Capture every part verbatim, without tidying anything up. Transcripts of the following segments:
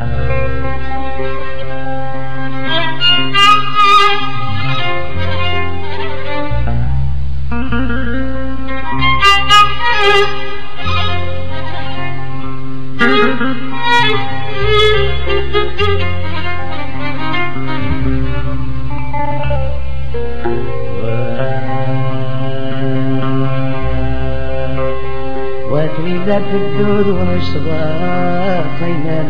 وتريد الدود ونشرب خيمان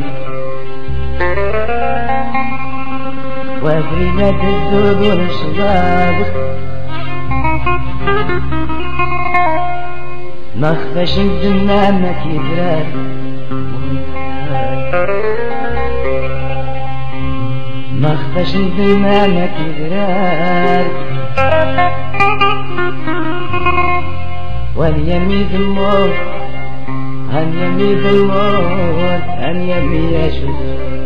وتريد الدود ونشرب ما خفاش الدنيا ما كيدرار ما خفاش الدنيا ما كيدرار واليمين الموت هن يمين الموت هن يمين يشوف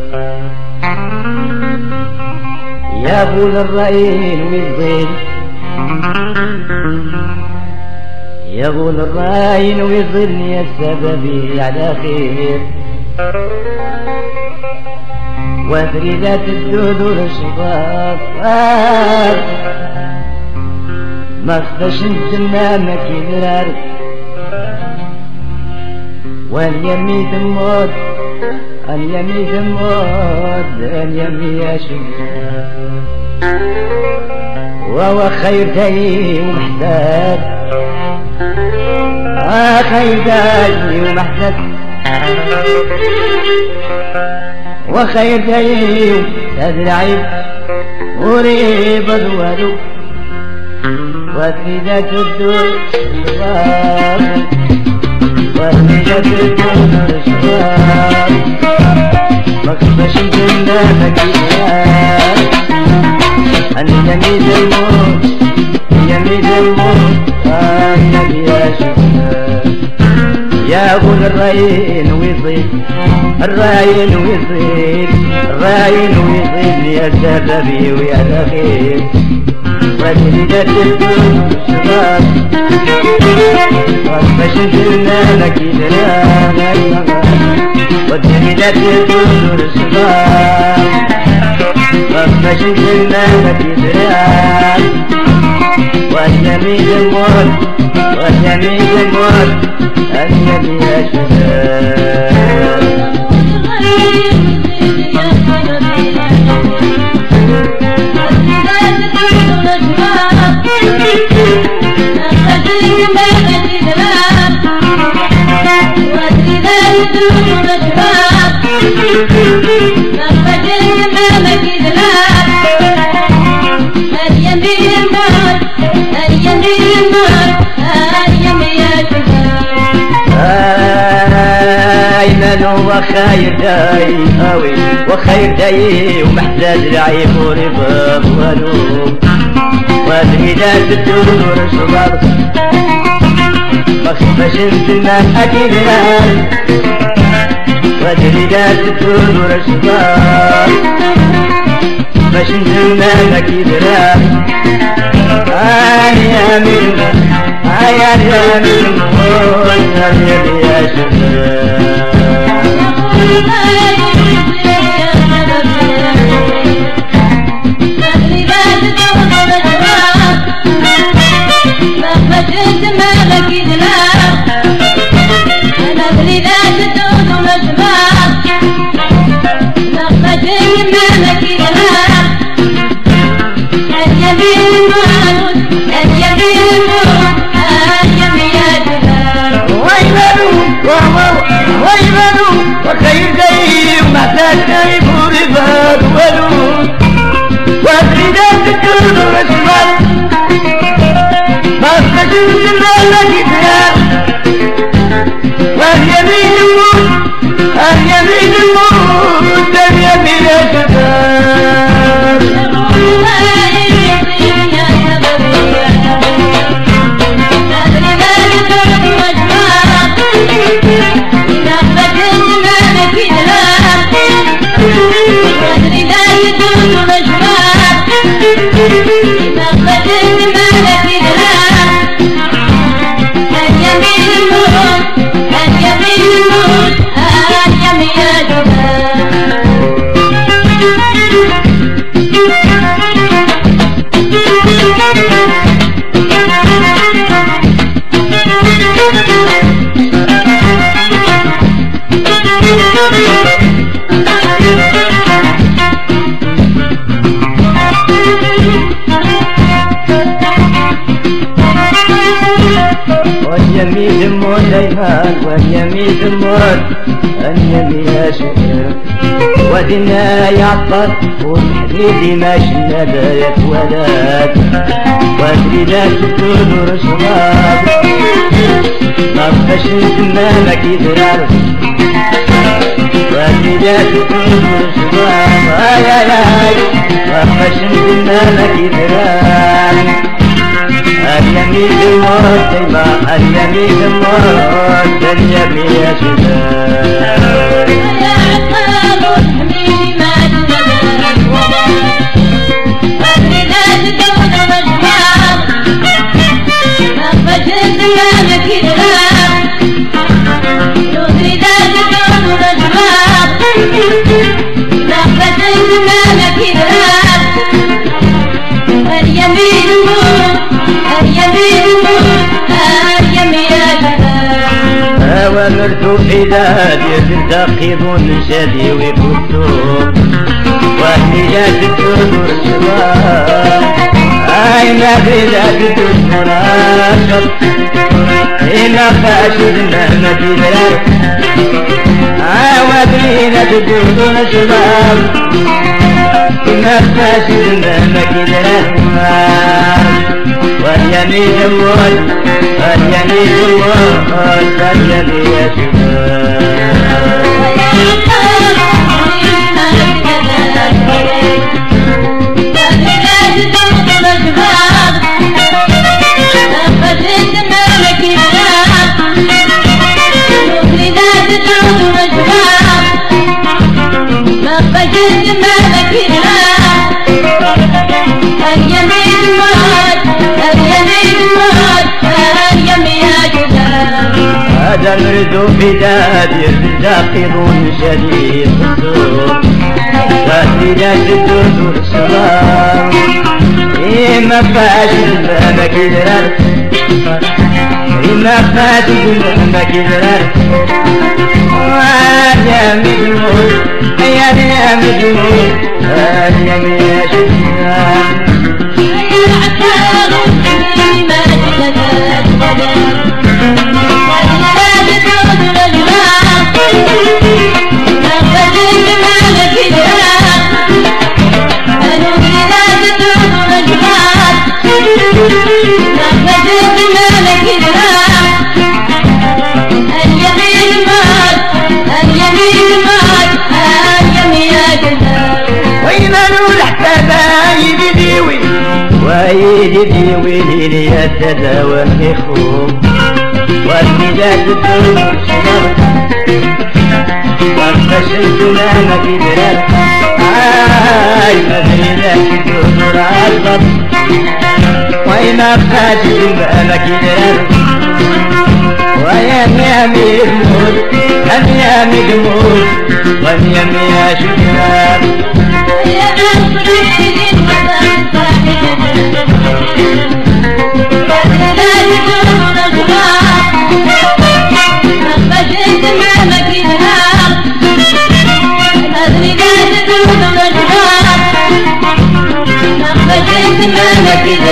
يا بول الرأين ويضيل يا بول الرأين ويضل يا سببي على خير وتريدات الدود والشباب ما خفاش الجنة ما كيدرار واليمين تموت اليمين تموت اليمين يشوف وهو خير داي ومحتاج آه خير داي ومحتاج وخير داي تدرعي وريب الولو وتريدات الدور شباب وتريدات الدور شباب ما خفاش الجنة ما كيدرار اليمين الموت اليمين الموت آه يا شباب يا ابو الراين ويضيق الراين ويضيق الراين ويضيق يا سببي ويا الاخير وتريدات الدور شباب وخفاش الجنة ما كيدرار وتريدات الدور شباب وخفاش الجنة ما كيدرار واليمين الموت واليمين الموت اليمين يا شباب أيمن وخير داي هاوي وخير داي ومحتاج لعيب ورباب ونوم وتريدات الدور شباب ما خفاش الجنة أكيد نار وتريدات الدور شباب باش الجنة أكيد نار يا من يا يا من يا شباب وخير داي ومحتاج نايب ورباب ولود وتريدات الدور والشباب ما خفاش الجنة ما كيدرار واليمين الموت اليمين الموت اليمين يا شباب اليمين الموت اليمين يا شباب واليمين مولايمان واليمين موت اليمين يا شهر ودنا يعطر والحبيبي ما شنا لا يتولد ودرينا تدور شباب ما بقاش نتما ما كيدرار ودرينا تدور شباب اي اي اي ما بقاش نتما ما كيدرار اليمين الموت ديما اليمين الموت اليمين يا شباب يا عقاب وحميني ما تزال وادري لا تدور مجمار ما فجرت ما كيدرار يدري لا تدور مجمار ما فجرت ما كيدرار اليمين الموت اليمين الموت اليمين يا شباب ومرت حداد يتنتقضون شادي ويكتب وهي تدور الشباب أين بلاد تدور الشب إلا فاشلنا مدينة وادرينا تدور الشباب إلا فاشلنا مدينة واليمين الموت اليمين الموت اليمين يا شباب هذا الرد بداد يرتقضون شديد الصوت واسيلة الدور السلام إما فاشل ما كدرر إما فاشل ما كدرر يا مجنون يا يا مجنون يا يا شباب ويلي ويلي يا تداوى الخوف والميلاد الدور الشباب وفشلت ما كدرت هاي مدرينا تدور البط وين فاشل ما كدرت ويا امير موت يا مجمود ويا يا شباب يا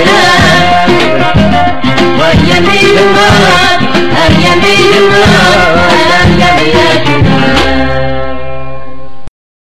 واليمين الموت اليمين الموت